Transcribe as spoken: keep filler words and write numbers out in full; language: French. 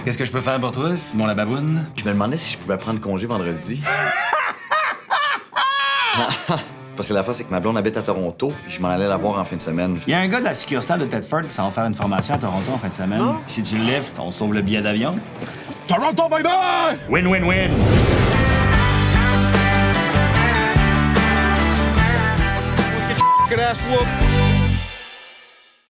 Qu'est-ce que je peux faire pour toi, Simon la baboune? Je me demandais si je pouvais prendre congé vendredi. Parce que la fois, c'est que ma blonde habite à Toronto, puis je m'en allais la voir en fin de semaine. Il y a un gars de la succursale de Tedford qui s'en va faire une formation à Toronto en fin de semaine. Simon? Si tu le liftes, on sauve le billet d'avion. Toronto, baby! Win-win-win! Get your ass whooped.